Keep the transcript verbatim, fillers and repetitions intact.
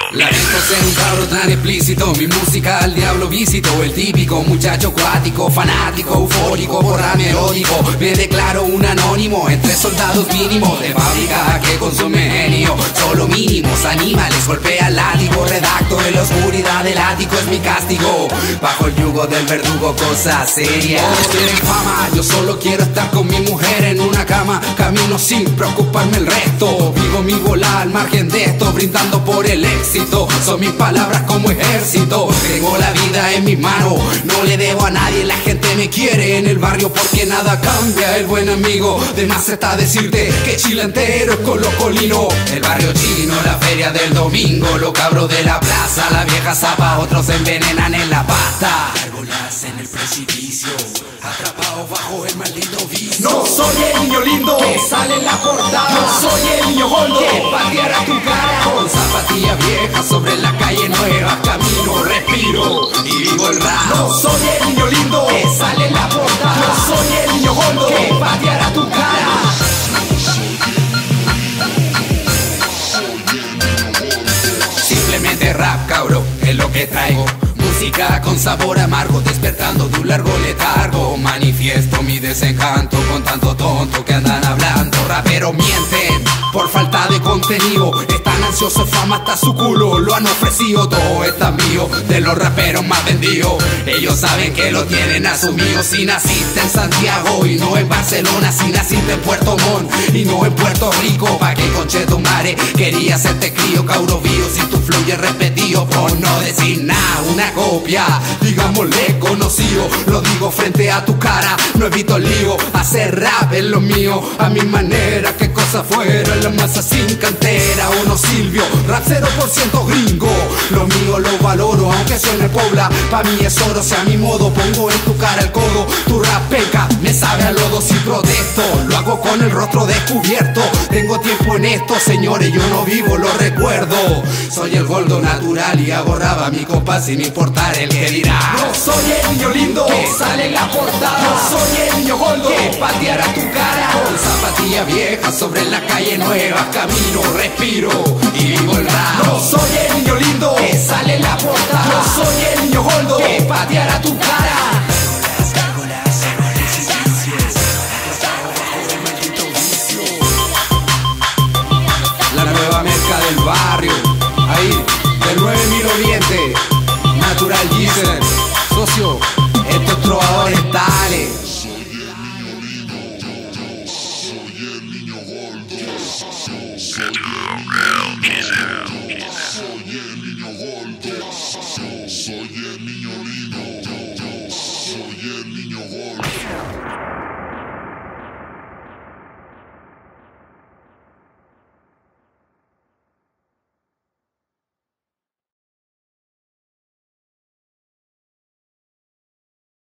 Lamento ser un cabro tan explícito, mi música al diablo visito. El típico muchacho acuático, fanático, eufórico, borra melódico. Me declaro un anónimo entre soldados mínimos de fábrica que consume genio. Solo mínimos animales, golpea el látigo. Redacto en la oscuridad del ático, es mi castigo. Bajo el yugo del verdugo, cosa seria. Todos quieren fama, yo solo quiero estar con mi mujer en una cama. Camino sin preocuparme el resto. Vivo mi bola al margen de esto, brindando por el éxito. Son mis palabras como ejército. Tengo la vida en mis manos, no le debo a nadie. La gente me quiere en el barrio porque nada cambia. El buen amigo, de más está decirte que Chile entero es colocolino. El barrio chino, la feria del domingo, los cabros de la plaza, la vieja zapa, otros se envenenan en la pasta. Gárgolas en el precipicio, atrapados bajo el maldito vicio. No soy el niño lindo que sale en la portada. No soy el niño gordo que pateará tu cara. Con zapatillas viejas sobre la calle nueva, camino, respiro y vivo el rap. No soy el niño lindo que sale en la portada. No soy el niño gordo que pateará tu cara. Simplemente rap, cabro, es lo que traigo. Música con sabor amargo, despertando de un largo letargo. Manifiesto mi desencanto con tanto tonto que andan hablando. Raperos mienten por falta de contenido. Están ansiosos, fama hasta su culo lo han ofrecido. Todo está mío, de los raperos más vendidos. Ellos saben que lo tienen asumido. Si naciste en Santiago y no en Barcelona, si naciste en Puerto Montt y no en Puerto Rico, pa' que conchetumare quería hacerte crío, cauro vío. Si tu flow es repetido, por no decir nada, una copia, digámosle conocido. Lo digo frente a tu cara, no evito el lío. Hacer rap es lo mío, a mi manera. Que cosa fuera la masa sin cantera. Uno Silvio, rap cero por ciento gringo. Lo mío lo valoro, aunque suene pobla. Pa' mí es oro, si a mi modo pongo en tu cara el codo. Tu rap peca, me sabe a lodo si protesto. Lo hago con el rostro descubierto. Tengo tiempo en esto, señores, yo no vivo, lo recuerdo. Soy el gordo natural y hago rap a mi compa sin importar el que dirá. No soy el niño lindo que sale en la portada. No soy el niño gordo que pateará tu cara. Con zapatillas viejas sobre la calle nueva, camino, respiro y vivo el rap. No soy el niño lindo que sale en la portada. No soy el niño gordo que pateará tu cara. La nueva merca del barrio, ahí, del nueve mil Oriente, Natural Gizen, socio, estos trovadores tales. Soy el niño gordo, soy el niño gordo, soy el niño lindo, soy el niño gordo.